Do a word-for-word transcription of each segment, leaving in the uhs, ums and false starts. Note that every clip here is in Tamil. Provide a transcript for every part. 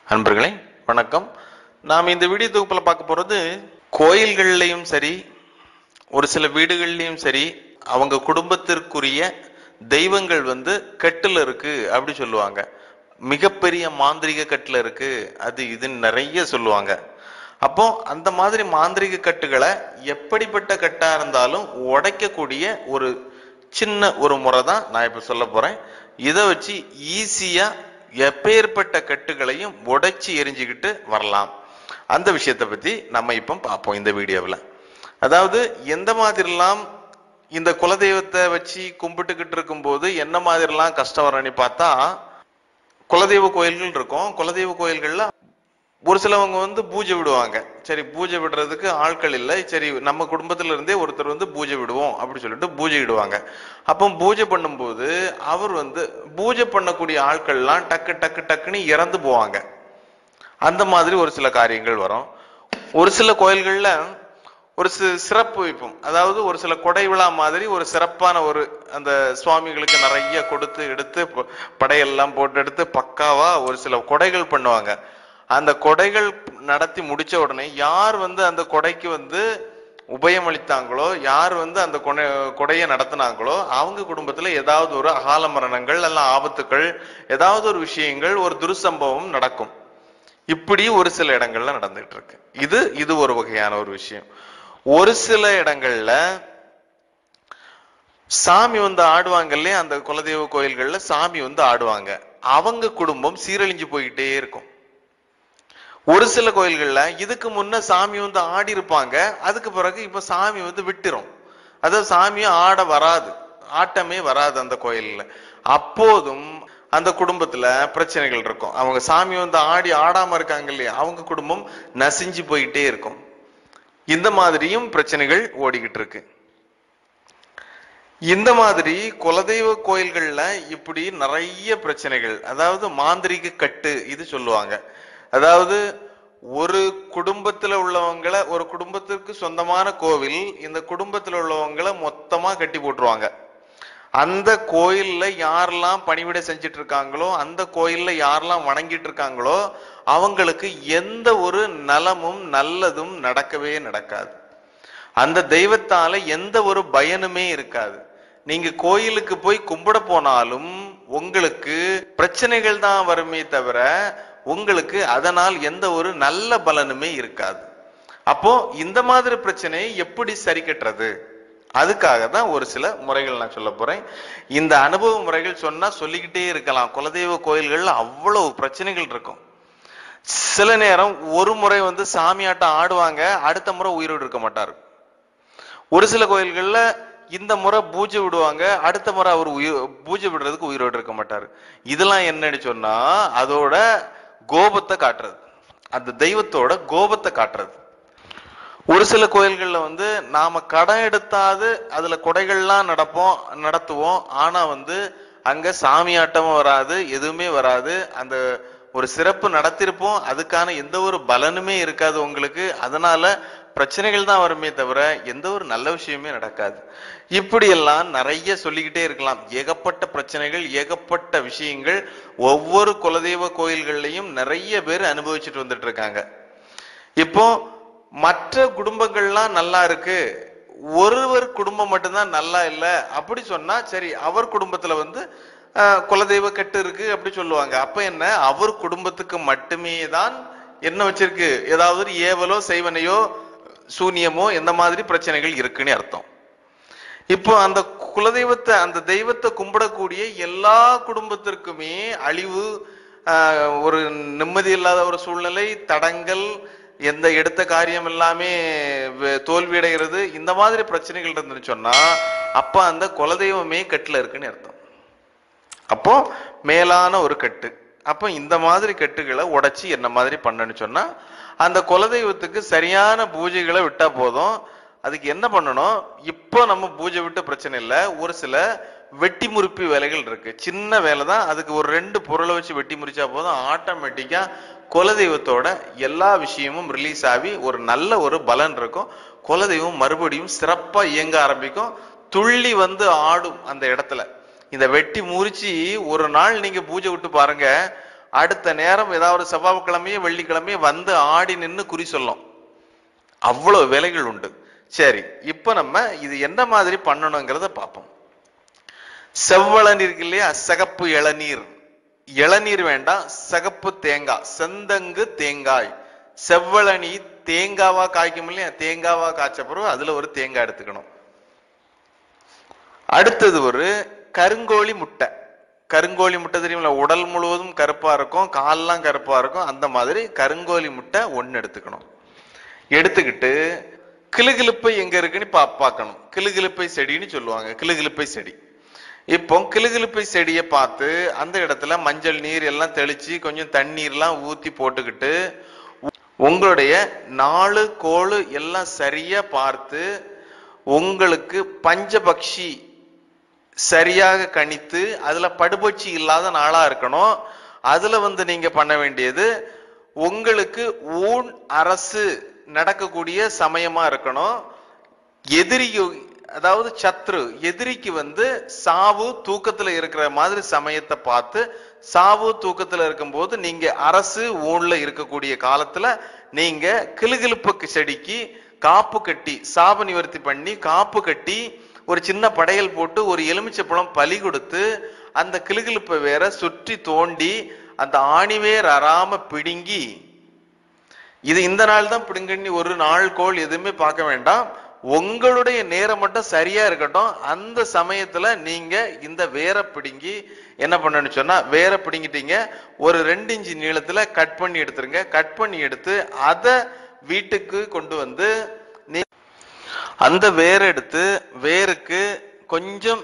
அன்பர்களே வணக்கம். நாம் இந்த வீடியோ தொகுப்புல பார்க்க போறது கோயில்கள்லயும் சரி ஒரு சில வீடுகள்லயும் சரி அவங்க குடும்பத்திற்குரிய தெய்வங்கள் வந்து கட்டுல இருக்கு அப்படி சொல்லுவாங்க. மிகப்பெரிய மாந்திரிக கட்டுல இருக்கு அது இதுன்னு நிறைய சொல்லுவாங்க. அப்போ அந்த மாதிரி மாந்திரிக கட்டுகளை எப்படிப்பட்ட கட்டா இருந்தாலும் உடைக்கக்கூடிய ஒரு சின்ன ஒரு முறை தான் நான் இப்ப சொல்ல போறேன். இதை வச்சு ஈஸியா எப்பேற்பட்ட கட்டுகளையும் உடைச்சி எரிஞ்சுக்கிட்டு வரலாம். அந்த விஷயத்தை பத்தி நம்ம இப்ப பார்ப்போம் இந்த வீடியோவில். அதாவது எந்த மாதிரிலாம் இந்த குலதெய்வத்தை வச்சு கும்பிட்டுக்கிட்டு இருக்கும் போது என்ன மாதிரிலாம் கஷ்டம் வரணும்னு பார்த்தா, குலதெய்வ கோயில்கள் இருக்கும். குலதெய்வ கோயில்கள்ல ஒரு சிலவங்க வந்து பூஜை விடுவாங்க. சரி, பூஜை விடுறதுக்கு ஆட்கள் இல்லை, சரி நம்ம குடும்பத்துல இருந்தே ஒருத்தர் வந்து பூஜை விடுவோம் அப்படி சொல்லிட்டு பூஜை விடுவாங்க. அப்போ பூஜை பண்ணும்போது அவர் வந்து பூஜை பண்ணக்கூடிய ஆட்கள்லாம் டக்கு டக்கு டக்குன்னு இறந்து போவாங்க. அந்த மாதிரி ஒரு சில காரியங்கள் வரும். ஒரு சில கோயில்கள்ல ஒரு சிறப்பு வைப்போம். அதாவது ஒரு சில கொடை விழா மாதிரி ஒரு சிறப்பான ஒரு அந்த சுவாமிகளுக்கு நிறைய கொடுத்து எடுத்து படையெல்லாம் போட்டு எடுத்து பக்காவா ஒரு சில கொடைகள் பண்ணுவாங்க. அந்த கொடைகள் நடத்தி முடிச்ச உடனே யார் வந்து அந்த கொடைக்கு வந்து உபயம் அளித்தாங்களோ, யார் வந்து அந்த கொடை கொடையை நடத்தினாங்களோ அவங்க குடும்பத்துல ஏதாவது ஒரு அகால மரணங்கள் எல்லாம் ஆபத்துக்கள் ஏதாவது ஒரு விஷயங்கள் ஒரு துர்சம்பவம் நடக்கும். இப்படி ஒரு சில இடங்கள்ல நடந்துட்டு இருக்கு. இது இது ஒரு வகையான ஒரு விஷயம். ஒரு சில இடங்கள்ல சாமி வந்து ஆடுவாங்க இல்லையா, அந்த குலதெய்வ கோயில்கள்ல சாமி வந்து ஆடுவாங்க. அவங்க குடும்பம் சீரழிஞ்சு போயிட்டே இருக்கும். ஒரு சில கோயில்கள்ல இதுக்கு முன்ன சாமி வந்து ஆடி இருப்பாங்க, அதுக்கு பிறகு இப்ப சாமி வந்து விட்டுரும். அதாவது சாமியும் ஆட வராது, ஆட்டமே வராது அந்த கோயில்ல. அப்போதும் அந்த குடும்பத்துல பிரச்சனைகள் இருக்கும். அவங்க சாமி வந்து ஆடி ஆடாம இருக்காங்க இல்லையா, அவங்க குடும்பம் நசிஞ்சு போயிட்டே இருக்கும். இந்த மாதிரியும் பிரச்சனைகள் ஓடிக்கிட்டு இருக்கு. இந்த மாதிரி குலதெய்வ கோயில்கள்ல இப்படி நிறைய பிரச்சனைகள், அதாவது மாந்திரிக கட்டு இது சொல்லுவாங்க. அதாவது ஒரு குடும்பத்துல உள்ளவங்களை, ஒரு குடும்பத்திற்கு சொந்தமான கோவில், இந்த குடும்பத்துல உள்ளவங்களை மொத்தமா கட்டி போட்டுருவாங்க. அந்த கோயில்ல யாரெல்லாம் பணிவிடை செஞ்சிட்டு இருக்காங்களோ, அந்த கோயில்ல யாரெல்லாம் வணங்கிட்டு இருக்காங்களோ அவங்களுக்கு எந்த ஒரு நலமும் நல்லதும் நடக்கவே நடக்காது. அந்த தெய்வத்தால எந்த ஒரு பயனுமே இருக்காது. நீங்க கோயிலுக்கு போய் கும்பிட போனாலும் உங்களுக்கு பிரச்சனைகள் தான் வருமே தவிர உங்களுக்கு அதனால் எந்த ஒரு நல்ல பலனுமே இருக்காது. அப்போ இந்த மாதிரி பிரச்சனையை எப்படி சரி கட்டுறது, அதுக்காக தான் ஒரு சில முறைகள் நான் சொல்ல போறேன். இந்த அனுபவ முறைகள் சொன்னா சொல்லிக்கிட்டே இருக்கலாம். குலதெய்வ கோயில்கள்ல அவ்வளவு பிரச்சனைகள் இருக்கும். சில நேரம் ஒரு முறை வந்து சாமியாட்டம் ஆடுவாங்க, அடுத்த முறை உயிரோடு இருக்க மாட்டாரு. ஒரு சில கோயில்கள்ல இந்த முறை பூஜை விடுவாங்க, அடுத்த முறை அவர் உயிர் பூஜை விடுறதுக்கு உயிரோடு இருக்க மாட்டாரு. இதெல்லாம் என்னன்னு சொன்னா அதோட கோபத்தை காட்டுறது, அந்த தெய்வத்தோட கோபத்தை காட்டுறது. ஒரு சில கோயில்கள்ல வந்து நாம கடன் எடுத்தாது அதுல கொடைகள்லாம் நடப்போம் நடத்துவோம் ஆனா வந்து அங்க சாமியாட்டமும் வராது, எதுவுமே வராது. அந்த ஒரு சிறப்பு நடத்திருப்போம், அதுக்கான எந்த ஒரு பலனுமே இருக்காது உங்களுக்கு. அதனால பிரச்சனைகள் தான் வருமே தவிர எந்த ஒரு நல்ல விஷயமே நடக்காது. இப்படி எல்லாம் நிறைய சொல்லிக்கிட்டே இருக்கலாம். ஏகப்பட்ட பிரச்சனைகள், ஏகப்பட்ட விஷயங்கள் ஒவ்வொரு குலதெய்வ கோயில்கள்லையும் நிறைய பேர் அனுபவிச்சுட்டு வந்துட்டு இருக்காங்க. இப்போ மற்ற குடும்பங்கள்லாம் நல்லா இருக்கு, ஒருவர் குடும்பம் மட்டும்தான் நல்லா இல்லை அப்படி சொன்னா சரி, அவர் குடும்பத்துல வந்து குலதெய்வ கட்டு இருக்கு அப்படி சொல்லுவாங்க. அப்ப என்ன, அவர் குடும்பத்துக்கு மட்டுமே தான் என்ன வச்சிருக்கு, ஏதாவது ஒரு ஏவலோ செய்வனையோ சூனியமோ எந்த மாதிரி பிரச்சனைகள் இருக்குன்னு அர்த்தம். இப்போ அந்த குலதெய்வத்தை, அந்த தெய்வத்தை கும்பிடக்கூடிய எல்லா குடும்பத்திற்குமே அழிவு, ஒரு நிம்மதி இல்லாத ஒரு சூழ்நிலை, தடங்கள், எந்த எடுத்த காரியம் எல்லாமே தோல்வி அடைகிறது, இந்த மாதிரி பிரச்சனைகள் இருந்துன்னு சொன்னா அப்ப அந்த குலதெய்வமே கட்டுல இருக்குன்னு அர்த்தம். அப்போ மேலான ஒரு கட்டு. அப்போ இந்த மாதிரி கட்டுகளை உடைச்சி என்ன மாதிரி பண்ணணும்னு சொன்னா அந்த குலதெய்வத்துக்கு சரியான பூஜைகளை விட்டா போதும். அதுக்கு என்ன பண்ணணும், இப்போ நம்ம பூஜை விட்டு பிரச்சனை இல்லை, ஒரு சில வெட்டி முறிப்பு வேலைகள் இருக்கு. சின்ன வேலை தான், அதுக்கு ஒரு ரெண்டு பொருளை வச்சு வெட்டி முறிச்சா போதும், ஆட்டோமேட்டிக்கா குலதெய்வத்தோட எல்லா விஷயமும் ரிலீஸ் ஆகி ஒரு நல்ல ஒரு பலன் இருக்கும். குலதெய்வம் மறுபடியும் சிறப்பா இயங்க ஆரம்பிக்கும், துள்ளி வந்து ஆடும் அந்த இடத்துல. இந்த வெட்டி முறிச்சு ஒரு நாள் நீங்க பூஜை விட்டு பாருங்க, அடுத்த நேரம் ஏதாவது செவ்வாய்க்கிழமையோ வெள்ளிக்கிழமையோ வந்து ஆடி நின்று குறி சொல்லும். அவ்வளவு வேலைகள் உண்டு. சரி, இப்ப நம்ம இது என்ன மாதிரி பண்ணணுங்கிறத பார்ப்போம். செவ்வளநீர் இருக்கு இல்லையா, சிகப்பு இளநீர். இளநீர் வேண்டாம், சிகப்பு தேங்காய், செந்தங்கு தேங்காய். செவ்வளனி தேங்காவா காய்க்கும் இல்லையா, தேங்காவா காய்ச்ச பிறகு அதுல ஒரு தேங்காய் எடுத்துக்கணும். அடுத்தது ஒரு கருங்கோழி முட்டை. கருங்கோழி முட்டை தெரியுமில்ல, உடல் முழுவதும் கருப்பா இருக்கும், கால்லாம் கருப்பா இருக்கும். அந்த மாதிரி கருங்கோழி முட்டை ஒன்னு எடுத்துக்கணும். எடுத்துக்கிட்டு கிளுகிழுப்பை எங்க இருக்குன்னு பா பார்க்கணும். கிளுகிழுப்பை செடின்னு சொல்லுவாங்க, கிளுகிழுப்பை செடி. இப்போ கிளுகிழுப்பை செடியை பார்த்து அந்த இடத்துல மஞ்சள் நீர் எல்லாம் தெளிச்சு கொஞ்சம் தண்ணீர்லாம் ஊத்தி போட்டுக்கிட்டு உங்களுடைய நாலு கோளு எல்லாம் சரியா பார்த்து உங்களுக்கு பஞ்சபக்ஷி சரியாக கணித்து அதுல படுபட்சி இல்லாத நாளா இருக்கணும். அதுல வந்து நீங்க பண்ண வேண்டியது உங்களுக்கு ஊன் அரசு நடக்கக்கூடிய சமயமா இருக்கணும். எதிரி அதாவது சத்ரு எதிரிக்கு வந்து சாவு தூக்கத்துல இருக்கிற மாதிரி சமயத்தை பார்த்து, சாவு தூக்கத்துல இருக்கும்போது நீங்க அரசு ஊன்ல இருக்கக்கூடிய காலத்துல நீங்க கிளுகிழுப்பு செடிக்கு காப்பு கட்டி சாப நிவர்த்தி பண்ணி காப்பு கட்டி ஒரு சின்ன படையல் போட்டு ஒரு எலுமிச்சப்பழம் பலி கொடுத்து அந்த கிளுகிழுப்பை வேற சுற்றி தோண்டி அந்த ஆணிவேர் அறாம பிடுங்கி, இது இந்த நாள் தான் பிடுங்கண்ணி, ஒரு நாள் கோள் எதுவுமே பார்க்க வேண்டாம், உங்களுடைய நேரம் மட்டும் சரியா இருக்கட்டும். அந்த சமயத்துல நீங்க இந்த வேரை பிடுங்கி என்ன பண்ணணும்னு சொன்னா, வேரை பிடுங்கிட்டீங்க, ஒரு ரெண்டு இன்ச்சு நீளத்துல கட் பண்ணி எடுத்துருங்க. கட் பண்ணி எடுத்து அதை வீட்டுக்கு கொண்டு வந்து அந்த வேரை எடுத்து வேருக்கு கொஞ்சம்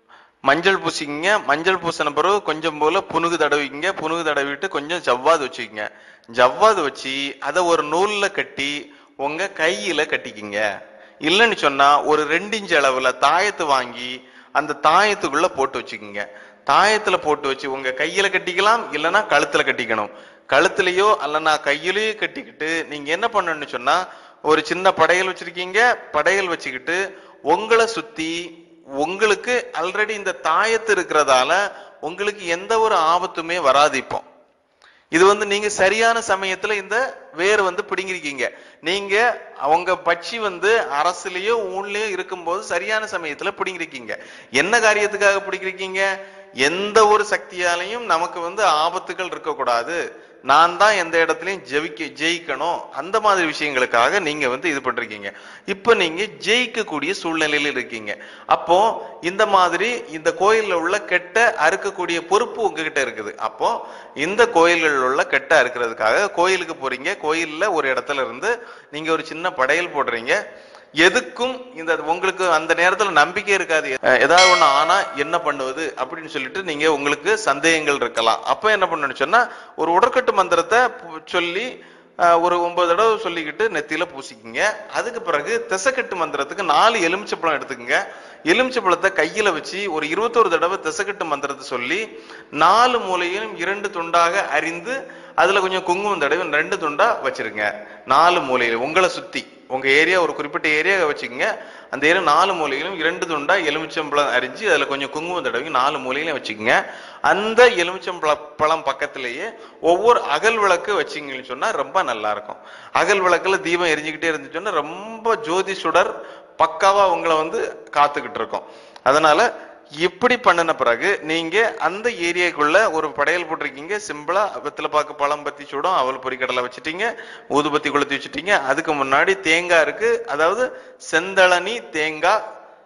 மஞ்சள் பூசிக்கிங்க. மஞ்சள் பூசின பிறகு கொஞ்சம் போல புனுகு தடவிங்க. புனுகு தடவிட்டு கொஞ்சம் ஜவ்வாது வச்சுக்கிங்க. ஜவ்வாது வச்சு அதை ஒரு நூல்ல கட்டி உங்க கையில கட்டிக்கிங்க. இல்லைன்னு சொன்னா ஒரு ரெண்டு இன்ச்சு அளவுல தாயத்து வாங்கி அந்த தாயத்துக்குள்ள போட்டு வச்சுக்கிங்க. தாயத்துல போட்டு வச்சு உங்க கையில கட்டிக்கலாம், இல்லைன்னா கழுத்துல கட்டிக்கணும். கழுத்துலயோ அல்லனா கையிலயோ கட்டிக்கிட்டு நீங்க என்ன பண்ணணும்னு சொன்னா, ஒரு சின்ன படையல் வச்சிருக்கீங்க, படையல் வச்சுக்கிட்டு உங்களை சுத்தி உங்களுக்கு ஆல்ரெடி இந்த தாயத்து இருக்கிறதால உங்களுக்கு எந்த ஒரு ஆபத்துமே வராது. இப்போ இது வந்து நீங்க சரியான சமயத்துல இந்த வேர் வந்து பிடுங்கிருக்கீங்க. நீங்க அவங்க பட்சி வந்து அரசுலயோ ஊன்லயோ இருக்கும்போது சரியான சமயத்துல பிடுங்கிருக்கீங்க. என்ன காரியத்துக்காக பிடிக்கிறீங்க? எந்த ஒரு சக்தியாலையும் நமக்கு வந்து ஆபத்துகள் இருக்கக்கூடாது, நான் தான் எந்த இடத்துலயும் ஜெயிக்க ஜெயிக்கணும், அந்த மாதிரி விஷயங்களுக்காக நீங்க வந்து இது பண்றீங்க. இப்ப நீங்க ஜெயிக்கக்கூடிய சூழ்நிலையில இருக்கீங்க. அப்போ இந்த மாதிரி இந்த கோயில்ல உள்ள கெட்ட அறுக்கக்கூடிய பொறுப்பு உங்ககிட்ட இருக்குது. அப்போ இந்த கோயில்கள் உள்ள கெட்ட அறுக்கிறதுக்காக கோயிலுக்கு போறீங்க. கோயில்ல ஒரு இடத்துல இருந்து நீங்க ஒரு சின்ன படையல் போடுறீங்க. எதுக்கும் இந்த உங்களுக்கு அந்த நேரத்துல நம்பிக்கை இருக்காது, ஏதாவது ஒண்ணு ஆனா என்ன பண்ணுவது அப்படின்னு சொல்லிட்டு நீங்க உங்களுக்கு சந்தேகங்கள் இருக்கலாம். அப்ப என்ன பண்ணணும்னு சொன்னா, ஒரு உடற்கட்டு மந்திரத்தை சொல்லி ஒரு ஒன்பது தடவை சொல்லிக்கிட்டு நெத்தியில பூசிக்கிங்க. அதுக்கு பிறகு திசைக்கட்டு மந்திரத்துக்கு நாலு எலுமிச்சப்பழம் எடுத்துக்கங்க. எலுமிச்சப்பழத்தை கையில வச்சு ஒரு இருபத்தோரு தடவை திசைக்கட்டு மந்திரத்தை சொல்லி நாலு மூலையிலும் இரண்டு துண்டாக அறிந்து அதுல கொஞ்சம் குங்குமம் தடவை ரெண்டு துண்டா வச்சிருங்க. நாலு மூலையில உங்களை சுத்தி உங்க ஏரியா ஒரு குறிப்பிட்ட ஏரியா வச்சுக்கோங்க. அந்த ஏரியா நாலு மூலையிலும் இரண்டு துண்டா எலுமிச்சம்பழம் அரிஞ்சு அதுல கொஞ்சம் குங்குமம் தடவை நாலு மூலையிலும் வச்சுக்கோங்க. அந்த எலுமிச்சம்பழ பழம் பக்கத்திலேயே ஒவ்வொரு அகல் விளக்கு வச்சிங்கன்னு சொன்னா ரொம்ப நல்லா இருக்கும். அகல் விளக்குல தீபம் எரிஞ்சுக்கிட்டே இருந்துச்சோன்னா ரொம்ப ஜோதி சுடர் பக்காவா உங்களை வந்து காத்துக்கிட்டு இருக்கும். அதனால இப்படி பண்ணின பிறகு நீங்க அந்த ஏரியாக்குள்ள ஒரு படையல் போட்டிருக்கீங்க. சிம்பிளா வெத்தலை பாக்கு பழம் பத்தி சூடும் அவல் பொறிக்கடலை வச்சுட்டீங்க, ஊதுபத்தி கொளுத்தி வச்சுட்டீங்க. அதுக்கு முன்னாடி தேங்காய் இருக்கு, அதாவது செந்தளனி தேங்காய்,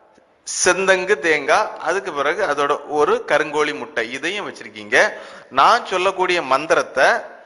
செந்தங்கு தேங்காய். அதுக்கு பிறகு அதோட ஒரு கருங்கோழி முட்டை இதையும் வச்சிருக்கீங்க. நான் சொல்லக்கூடிய மந்திரத்தை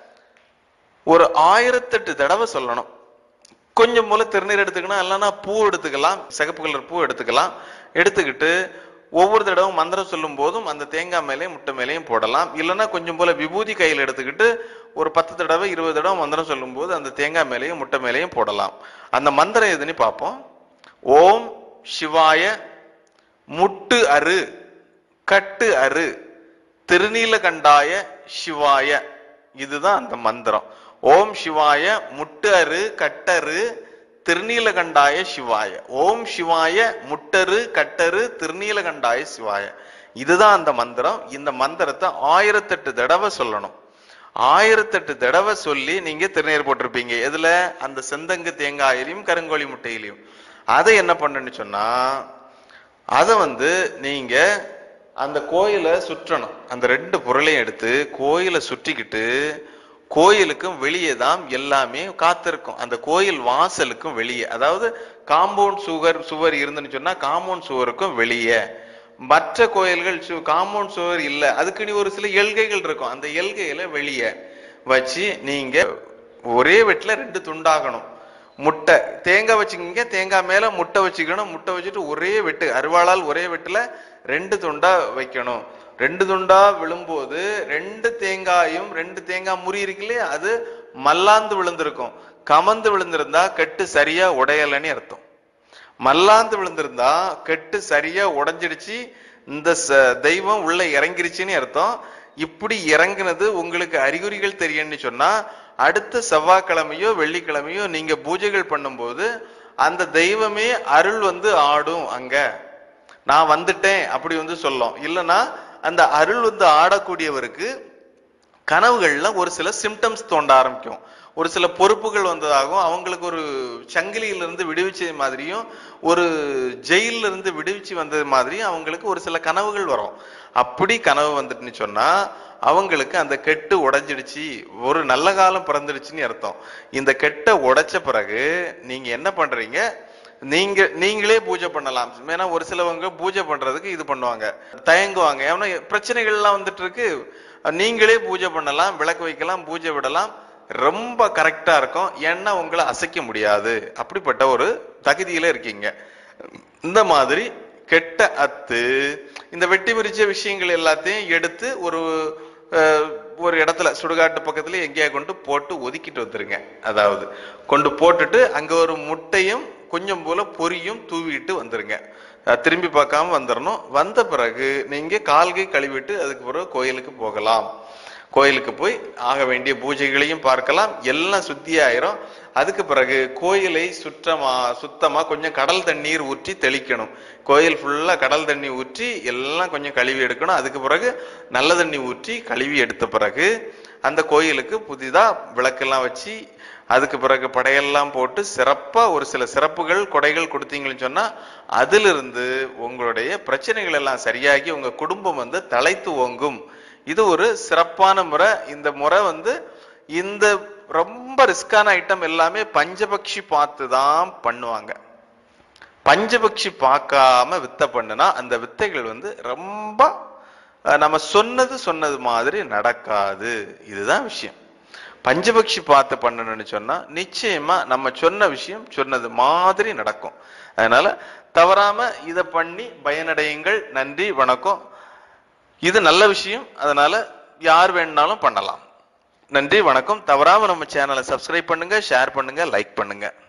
ஒரு ஆயிரத்தெட்டு தடவை சொல்லணும். கொஞ்சம் போல திருநீர் எடுத்துக்கணும், இல்லைன்னா பூ எடுத்துக்கலாம், சிகப்பு கலர் பூ எடுத்துக்கலாம். எடுத்துக்கிட்டு ஒவ்வொரு தடவை மந்திரம் சொல்லும் போதும் அந்த தேங்காய் மேலேயும் முட்டை மேலேயும் போடலாம். இல்லைன்னா கொஞ்சம் போல விபூதி கையில் எடுத்துக்கிட்டு ஒரு பத்து தடவை இருபது தடவை மந்திரம் சொல்லும் போது அந்த தேங்காய் மேலேயும் முட்டை மேலேயும் போடலாம். அந்த மந்திரம் எதுன்னு பார்ப்போம். ஓம் சிவாய முட்டு அரு கட்டு அரு திருநீலகண்டாய சிவாய, இதுதான் அந்த மந்திரம். ஓம் சிவாய முட்டு அரு கட்டரு திருநீலகண்டாய சிவாய. ஓம் சிவாய முட்டரு கட்டரு திருநீலகண்டாய சிவாய, இதுதான் அந்த மந்திரம். இந்த மந்திரத்தை ஆயிரத்தெட்டு தடவை சொல்லணும். ஆயிரத்தெட்டு தடவை சொல்லி நீங்க திருநீர் போட்டிருப்பீங்க. எதுல? அந்த செந்தங்கு தேங்காயிலையும் கருங்கோழி முட்டையிலையும். அதை என்ன பண்ணுன்னு சொன்னா, அதை வந்து நீங்க அந்த கோயிலை சுற்றணும். அந்த ரெண்டு பொருளையும் எடுத்து கோயிலை சுற்றிக்கிட்டு, கோயிலுக்கும் வெளியே தான் எல்லாமே காத்திருக்கும். அந்த கோயில் வாசலுக்கும் வெளியே, அதாவது காம்பவுண்ட் சுவர் சுவர் இருந்துன்னு சொன்னா காம்பவுண்ட் சுவருக்கும் வெளியே. மற்ற கோயில்கள் காம்பவுண்ட் சுவர் இல்லை, அதுக்கு நீ ஒரு சில எல்கைகள் இருக்கும், அந்த எல்கையில வெளியே வச்சு நீங்க ஒரே வெட்டில ரெண்டு துண்டாகணும். முட்டை தேங்காய் வச்சுக்கிங்க, தேங்காய் மேல முட்டை வச்சுக்கணும். முட்டை வச்சுட்டு ஒரே வெட்டு, அருவாளால் ஒரே வெட்டுல ரெண்டு துண்டா வைக்கணும். ரெண்டு துண்டா விழும்போது ரெண்டு தேங்காயும் ரெண்டு தேங்காய் முறி இருக்குல்லையே, அது மல்லாந்து விழுந்திருக்கும். கமந்து விழுந்திருந்தா கெட்டு சரியா உடையலன்னு அர்த்தம். மல்லாந்து விழுந்திருந்தா கெட்டு சரியா உடைஞ்சிடுச்சு, இந்த தெய்வம் உள்ள இறங்கிருச்சுன்னு அர்த்தம். இப்படி இறங்குனது உங்களுக்கு அறிகுறிகள் தெரியும்னு சொன்னா, அடுத்த செவ்வாய்க்கிழமையோ வெள்ளிக்கிழமையோ நீங்க பூஜைகள் பண்ணும்போது அந்த தெய்வமே அருள் வந்து ஆடும். அங்க நான் வந்துட்டேன் அப்படி வந்து சொல்லும். இல்லைன்னா அந்த அருள் வந்து ஆடக்கூடியவருக்கு கனவுகள்ல ஒரு சில சிம்டம்ஸ் தோண்ட ஆரம்பிக்கும். ஒரு சில பொறுப்புகள் வந்ததாகவும், அவங்களுக்கு ஒரு சங்கிலியிலிருந்து விடுவிச்ச மாதிரியும், ஒரு ஜெயில இருந்து விடுவிச்சு வந்தது மாதிரியும் அவங்களுக்கு ஒரு சில கனவுகள் வரும். அப்படி கனவு வந்துட்டுன்னு சொன்னா அவங்களுக்கு அந்த கெட்டு உடைஞ்சிடுச்சு, ஒரு நல்ல காலம் பிறந்துடுச்சுன்னு அர்த்தம். இந்த கெட்டை உடைச்ச பிறகு நீங்க என்ன பண்றீங்க, நீங்க நீங்களே பூஜை பண்ணலாம். ஏன்னா ஒரு சிலவங்க பூஜை பண்றதுக்கு இது பண்ணுவாங்க, தயங்குவாங்க. ஏன்னா பிரச்சனைகள் எல்லாம் வந்துட்டு இருக்கு. நீங்களே பூஜை பண்ணலாம், விளக்கு வைக்கலாம், பூஜை விடலாம், ரொம்ப கரெக்டா இருக்கும். ஏன்னா உங்களை அசைக்க முடியாது, அப்படிப்பட்ட ஒரு தகுதியில இருக்கீங்க. இந்த மாதிரி கெட்ட அத்து இந்த வெட்டி விரிச்ச விஷயங்கள் எல்லாத்தையும் எடுத்து ஒரு ஒரு இடத்துல சுடுகாட்டு பக்கத்துல எங்கேயா கொண்டு போட்டு ஒதுக்கிட்டு வந்துருங்க. அதாவது கொண்டு போட்டுட்டு அங்க ஒரு முட்டையும் கொஞ்சம் போல பொரியும் தூவிட்டு வந்துருங்க. திரும்பி பார்க்காம வந்துடணும். வந்த பிறகு நீங்க கால்கை கழுவிட்டு அதுக்கு பிறகு கோயிலுக்கு போகலாம். கோயிலுக்கு போய் ஆக வேண்டிய பூஜைகளையும் பார்க்கலாம், எல்லாம் சுத்தியாயிரும். அதுக்கு பிறகு கோயிலை சுற்றமா சுத்தமா கொஞ்சம் கடல் தண்ணீர் ஊற்றி தெளிக்கணும். கோயில் ஃபுல்லா கடல் தண்ணி ஊற்றி எல்லாம் கொஞ்சம் கழுவி எடுக்கணும். அதுக்கு பிறகு நல்ல தண்ணி ஊற்றி கழுவி எடுத்த பிறகு அந்த கோயிலுக்கு புதிதா விளக்கெல்லாம் வச்சு, அதுக்கு பிறகு படையெல்லாம் போட்டு சிறப்பா ஒரு சில சிறப்புகள் கொடைகள் கொடுத்தீங்கன்னு சொன்னா அதிலிருந்து உங்களுடைய பிரச்சனைகள் எல்லாம் சரியாகி உங்க குடும்பம் வந்து தலைத்து ஓங்கும். இது ஒரு சிறப்பான முறை. இந்த முறை வந்து இந்த ரொம்ப ரிஸ்கான ஐட்டம் எல்லாமே பஞ்சபக்ஷி பார்த்து தான் பண்ணுவாங்க. பஞ்சபக்ஷி பார்க்காம வித்தை பண்ணுனா அந்த வித்தைகள் வந்து ரொம்ப நம்ம சொன்னது சொன்னது மாதிரி நடக்காது. இதுதான் விஷயம். பஞ்சபக்ஷி பார்த்து பண்ணணும்னு சொன்னா நிச்சயமா நம்ம சொன்ன விஷயம் சொன்னது மாதிரி நடக்கும். அதனால தவறாம இதை பண்ணி பயனடையுங்கள். நன்றி, வணக்கம். இது நல்ல விஷயம், அதனால யார் வேணும்னாலும் பண்ணலாம். நன்றி, வணக்கம். தவறாம நம்ம சேனலை சப்ஸ்கிரைப் பண்ணுங்க, ஷேர் பண்ணுங்க, லைக் பண்ணுங்க.